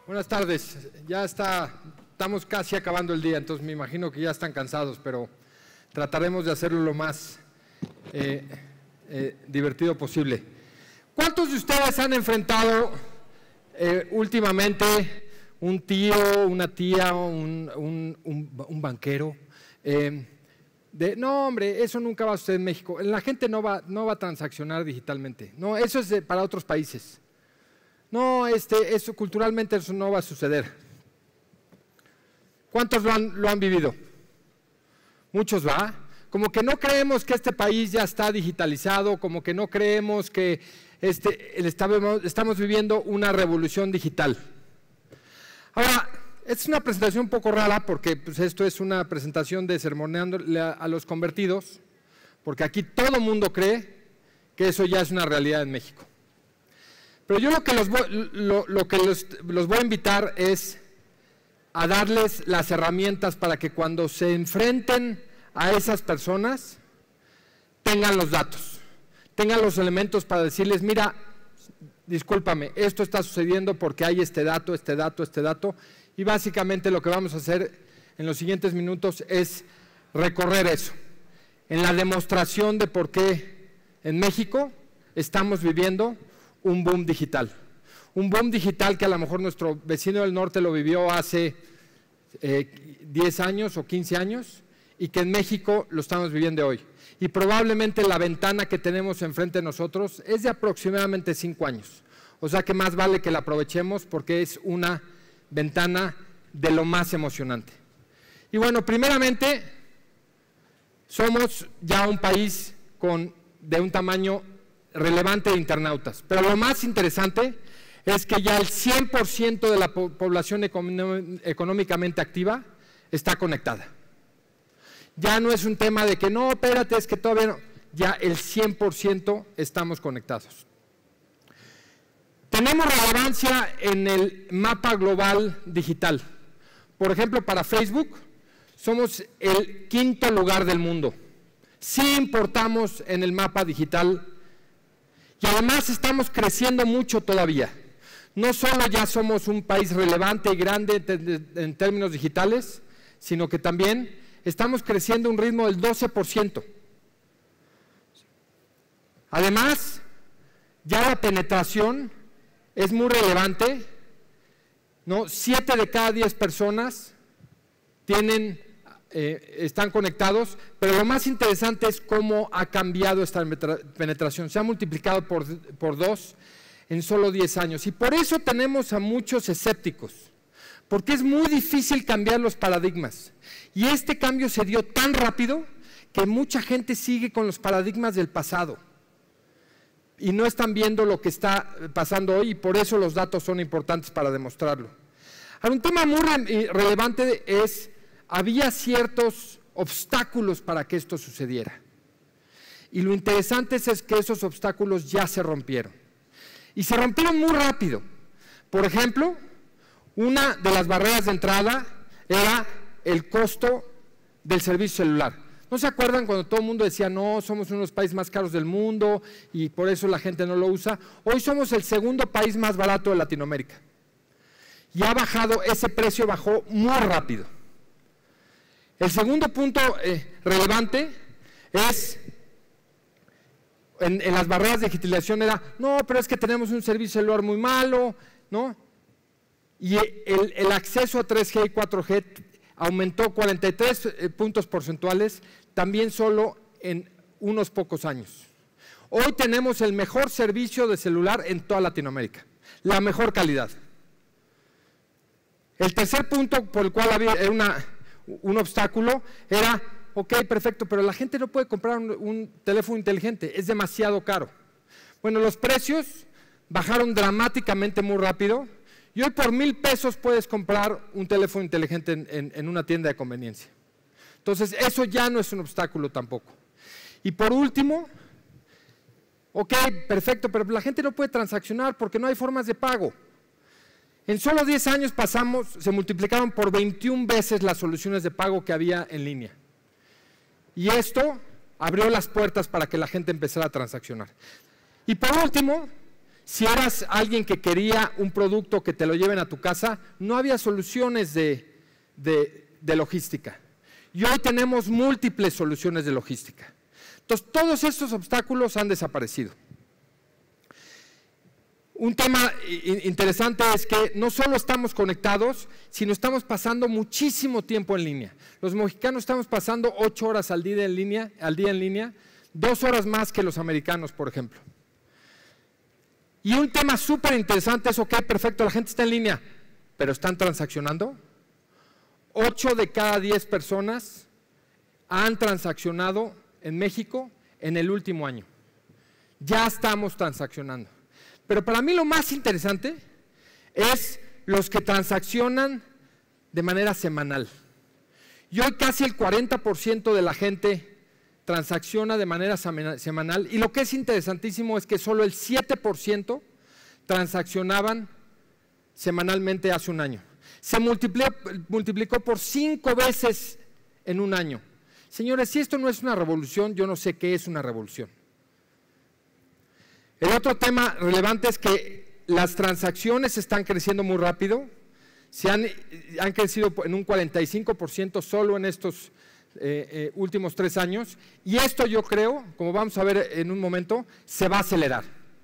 Buenas tardes. Estamos casi acabando el día, entonces me imagino que ya están cansados, pero trataremos de hacerlo lo más divertido posible. ¿Cuántos de ustedes han enfrentado últimamente un tío, una tía, un banquero? No, hombre, eso nunca va a suceder en México. La gente no va a transaccionar digitalmente. No, eso es para otros países. No, eso culturalmente eso no va a suceder. ¿Cuántos lo han vivido? Muchos, ¿va? Como que no creemos que este país ya está digitalizado, como que no creemos que estamos viviendo una revolución digital. Ahora, esta es una presentación un poco rara porque pues, esto es una presentación de sermoneándole a los convertidos, porque aquí todo el mundo cree que eso ya es una realidad en México. Pero yo lo que los voy a invitar es a darles las herramientas para que cuando se enfrenten a esas personas tengan los datos, tengan los elementos para decirles, mira, discúlpame, esto está sucediendo porque hay este dato, y básicamente lo que vamos a hacer en los siguientes minutos es recorrer eso, en la demostración de por qué en México estamos viviendo un boom digital. Un boom digital que a lo mejor nuestro vecino del norte lo vivió hace 10 años o 15 años y que en México lo estamos viviendo hoy. Y probablemente la ventana que tenemos enfrente de nosotros es de aproximadamente 5 años. O sea que más vale que la aprovechemos porque es una ventana de lo más emocionante. Y bueno, primeramente, somos ya un país de un tamaño relevante de internautas, pero lo más interesante es que ya el 100% de la población económicamente activa está conectada. Ya no es un tema de que no, espérate, es que todavía no, ya el 100% estamos conectados. Tenemos relevancia en el mapa global digital. Por ejemplo, para Facebook, somos el 5º lugar del mundo. Sí importamos en el mapa digital y además estamos creciendo mucho todavía. No solo ya somos un país relevante y grande en términos digitales, sino que también estamos creciendo a un ritmo del 12%. Además, ya la penetración es muy relevante, ¿no? 7 de cada 10 personas están conectados, pero lo más interesante es cómo ha cambiado esta penetración. Se ha multiplicado por 2 en solo 10 años. Y por eso tenemos a muchos escépticos, porque es muy difícil cambiar los paradigmas. Y este cambio se dio tan rápido que mucha gente sigue con los paradigmas del pasado. Y no están viendo lo que está pasando hoy y por eso los datos son importantes para demostrarlo. Ahora, un tema muy relevante es, había ciertos obstáculos para que esto sucediera. Y lo interesante es que esos obstáculos ya se rompieron. Y se rompieron muy rápido. Por ejemplo, una de las barreras de entrada era el costo del servicio celular. ¿No se acuerdan cuando todo el mundo decía, no, somos uno de los países más caros del mundo y por eso la gente no lo usa? Hoy somos el 2º país más barato de Latinoamérica. Y ha bajado, ese precio bajó muy rápido. El segundo punto relevante es, en las barreras de digitalización era, no, pero es que tenemos un servicio celular muy malo, ¿no? Y el acceso a 3G y 4G aumentó 43 puntos porcentuales, también solo en unos pocos años. Hoy tenemos el mejor servicio de celular en toda Latinoamérica, la mejor calidad. El tercer punto por el cual había un obstáculo era, ok, perfecto, pero la gente no puede comprar un teléfono inteligente, es demasiado caro. Bueno, los precios bajaron dramáticamente muy rápido y hoy por 1,000 pesos puedes comprar un teléfono inteligente en una tienda de conveniencia. Entonces, eso ya no es un obstáculo tampoco. Y por último, ok, perfecto, pero la gente no puede transaccionar porque no hay formas de pago. En solo 10 años se multiplicaron por 21 veces las soluciones de pago que había en línea. Y esto abrió las puertas para que la gente empezara a transaccionar. Y por último, Si eras alguien que quería un producto que te lo lleven a tu casa, no había soluciones de logística. Y hoy tenemos múltiples soluciones de logística. Entonces, todos estos obstáculos han desaparecido. Un tema interesante es que no solo estamos conectados, sino estamos pasando muchísimo tiempo en línea. Los mexicanos estamos pasando 8 horas al día en línea, 2 horas más que los americanos, por ejemplo. Y un tema súper interesante es, ok, perfecto, la gente está en línea, pero ¿están transaccionando? 8 de cada 10 personas han transaccionado en México en el último año. Ya estamos transaccionando. Pero para mí lo más interesante es los que transaccionan de manera semanal. Y hoy casi el 40% de la gente transacciona de manera semanal, y lo que es interesantísimo es que solo el 7% transaccionaban semanalmente hace un año. Se multiplicó por 5 veces en un año. Señores, si esto no es una revolución, yo no sé qué es una revolución. El otro tema relevante es que las transacciones están creciendo muy rápido, han crecido en un 45% solo en estos últimos 3 años, y esto yo creo, como vamos a ver en un momento, se va a acelerar.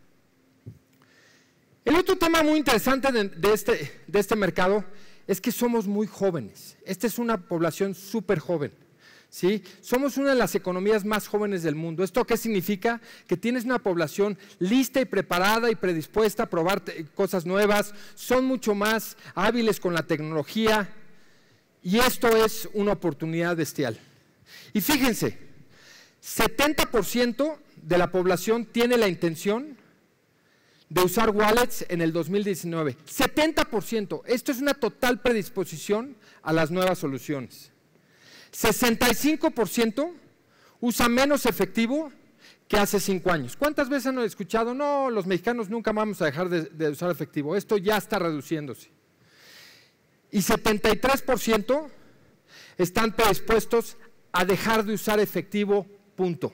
El otro tema muy interesante de este mercado es que somos muy jóvenes. Esta es una población súper joven, ¿sí? Somos una de las economías más jóvenes del mundo. ¿Esto qué significa? Que tienes una población lista y preparada y predispuesta a probar cosas nuevas, son mucho más hábiles con la tecnología, y esto es una oportunidad bestial. Y fíjense, 70% de la población tiene la intención de usar wallets en el 2019. 70%. Esto es una total predisposición a las nuevas soluciones. 65% usa menos efectivo que hace 5 años. ¿Cuántas veces han escuchado? No, los mexicanos nunca vamos a dejar de usar efectivo. Esto ya está reduciéndose. Y 73% están predispuestos a dejar de usar efectivo, punto.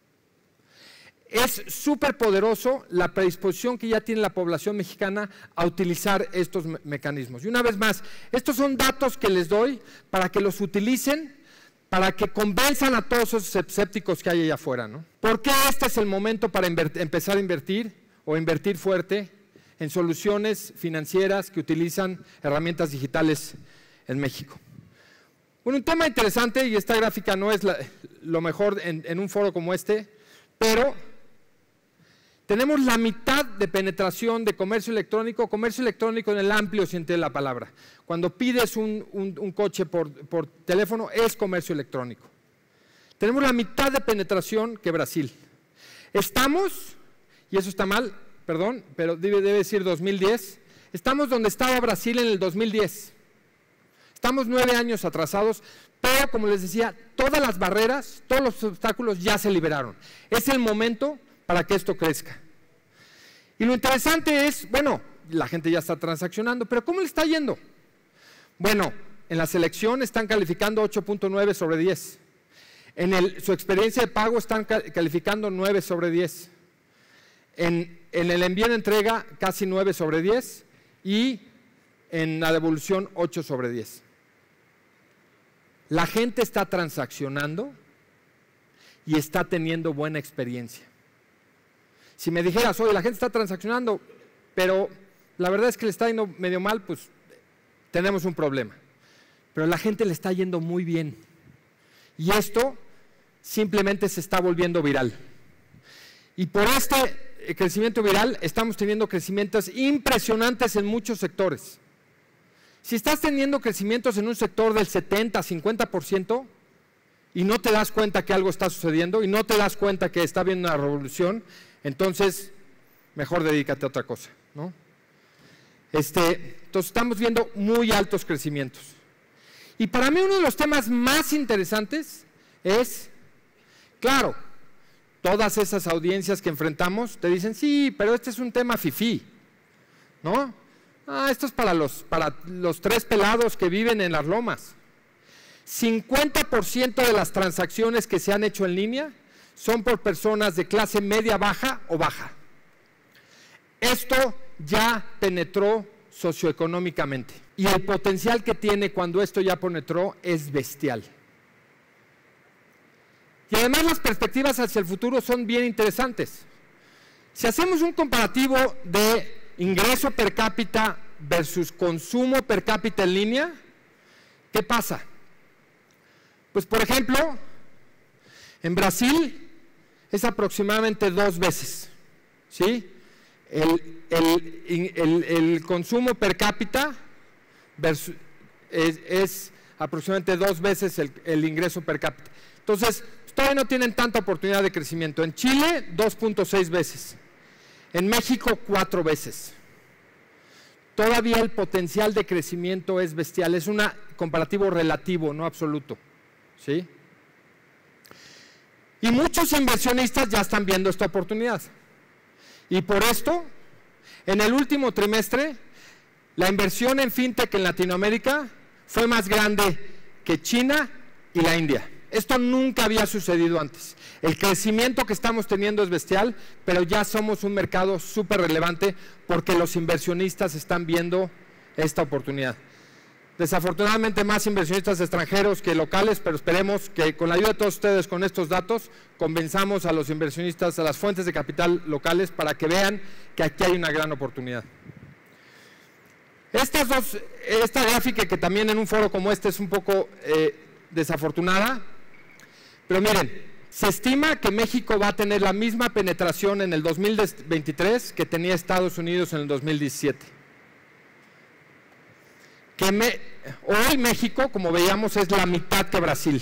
Es súper poderoso la predisposición que ya tiene la población mexicana a utilizar estos mecanismos. Y una vez más, estos son datos que les doy para que los utilicen, para que convenzan a todos esos escépticos que hay allá afuera, ¿no? ¿Por qué este es el momento para empezar a invertir o invertir fuerte en soluciones financieras que utilizan herramientas digitales en México? Bueno, un tema interesante, y esta gráfica no es lo mejor en un foro como este, pero tenemos la mitad de penetración de comercio electrónico en el amplio sentido de la palabra. Cuando pides un coche por teléfono es comercio electrónico. Tenemos la mitad de penetración que Brasil. Estamos, y eso está mal, perdón, pero debe decir 2010, estamos donde estaba Brasil en el 2010. Estamos 9 años atrasados, pero como les decía, todas las barreras, todos los obstáculos ya se liberaron. Es el momento para que esto crezca. Y lo interesante es, bueno, la gente ya está transaccionando, pero ¿cómo le está yendo? Bueno, en la selección están calificando 8.9 sobre 10. En su experiencia de pago están calificando 9 sobre 10. En el envío de entrega casi 9 sobre 10 y en la devolución 8 sobre 10. La gente está transaccionando y está teniendo buena experiencia. Si me dijeras, oye, la gente está transaccionando, pero la verdad es que le está yendo medio mal, pues tenemos un problema. Pero la gente le está yendo muy bien. Y esto simplemente se está volviendo viral. Y por este crecimiento viral estamos teniendo crecimientos impresionantes en muchos sectores. Si estás teniendo crecimientos en un sector del 70, 50% y no te das cuenta que algo está sucediendo y no te das cuenta que está habiendo una revolución, entonces mejor dedícate a otra cosa, ¿no? Entonces estamos viendo muy altos crecimientos. Y para mí uno de los temas más interesantes es, claro, todas esas audiencias que enfrentamos te dicen, sí, pero este es un tema fifí, ¿no? Esto es para los 3 pelados que viven en las lomas. 50% de las transacciones que se han hecho en línea son por personas de clase media baja o baja. Esto ya penetró socioeconómicamente y el potencial que tiene cuando esto ya penetró es bestial. Y además las perspectivas hacia el futuro son bien interesantes. Si hacemos un comparativo de ingreso per cápita versus consumo per cápita en línea, ¿qué pasa? Pues por ejemplo, en Brasil es aproximadamente 2 veces, ¿sí? El consumo per cápita es aproximadamente 2 veces el ingreso per cápita. Entonces, todavía no tienen tanta oportunidad de crecimiento. En Chile, 2.6 veces. En México, 4 veces. Todavía el potencial de crecimiento es bestial. Es un comparativo relativo, no absoluto, ¿sí? Y muchos inversionistas ya están viendo esta oportunidad. Y por esto, en el último trimestre, la inversión en fintech en Latinoamérica fue más grande que China y la India. Esto nunca había sucedido antes. El crecimiento que estamos teniendo es bestial, pero ya somos un mercado súper relevante porque los inversionistas están viendo esta oportunidad. Desafortunadamente más inversionistas extranjeros que locales, pero esperemos que con la ayuda de todos ustedes con estos datos convenzamos a los inversionistas, a las fuentes de capital locales para que vean que aquí hay una gran oportunidad. Esta gráfica que también en un foro como este es un poco desafortunada, pero miren, se estima que México va a tener la misma penetración en el 2023 que tenía Estados Unidos en el 2017. Hoy México, como veíamos, es la mitad que Brasil.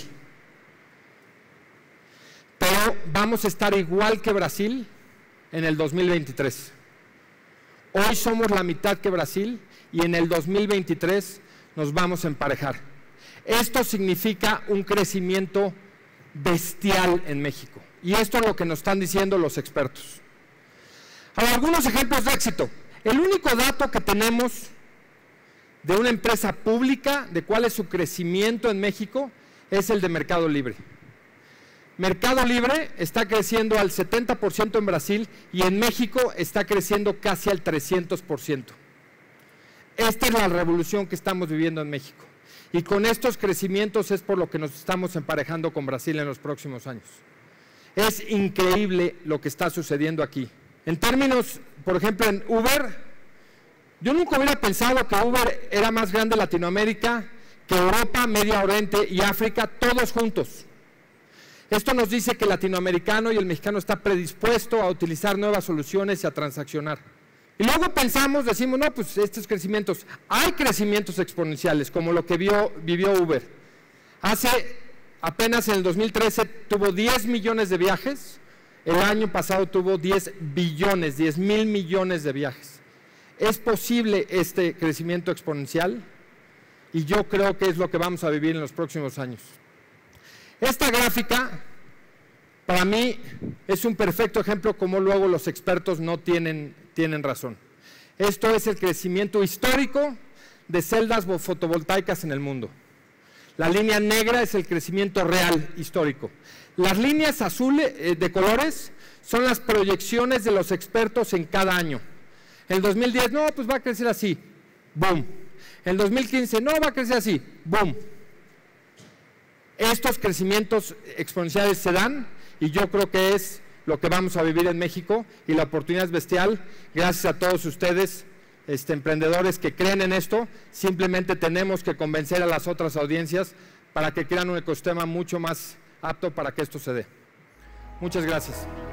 Pero vamos a estar igual que Brasil en el 2023. Hoy somos la mitad que Brasil y en el 2023 nos vamos a emparejar. Esto significa un crecimiento bestial en México. Y esto es lo que nos están diciendo los expertos. Ahora, algunos ejemplos de éxito. El único dato que tenemos de una empresa pública de cuál es su crecimiento en México es el de Mercado Libre. Mercado Libre está creciendo al 70% en Brasil y en México está creciendo casi al 300%. Esta es la revolución que estamos viviendo en México. Y con estos crecimientos es por lo que nos estamos emparejando con Brasil en los próximos años. Es increíble lo que está sucediendo aquí. En términos, por ejemplo, en Uber, yo nunca hubiera pensado que Uber era más grande en Latinoamérica que Europa, Medio Oriente y África, todos juntos. Esto nos dice que el latinoamericano y el mexicano está predispuesto a utilizar nuevas soluciones y a transaccionar. Y luego decimos, no, pues estos crecimientos, hay crecimientos exponenciales, como lo que vivió Uber. Apenas en el 2013 tuvo 10 millones de viajes, el año pasado tuvo 10 billones, 10,000 millones de viajes. Es posible este crecimiento exponencial y yo creo que es lo que vamos a vivir en los próximos años. Esta gráfica, para mí, es un perfecto ejemplo cómo luego los expertos no tienen razón. Esto es el crecimiento histórico de celdas fotovoltaicas en el mundo. La línea negra es el crecimiento real histórico. Las líneas azules de colores son las proyecciones de los expertos en cada año. En el 2010, no, pues va a crecer así, boom. En el 2015, no, va a crecer así, boom. Estos crecimientos exponenciales se dan y yo creo que es lo que vamos a vivir en México y la oportunidad es bestial. Gracias a todos ustedes, emprendedores que creen en esto. Simplemente tenemos que convencer a las otras audiencias para que crean un ecosistema mucho más apto para que esto se dé. Muchas gracias.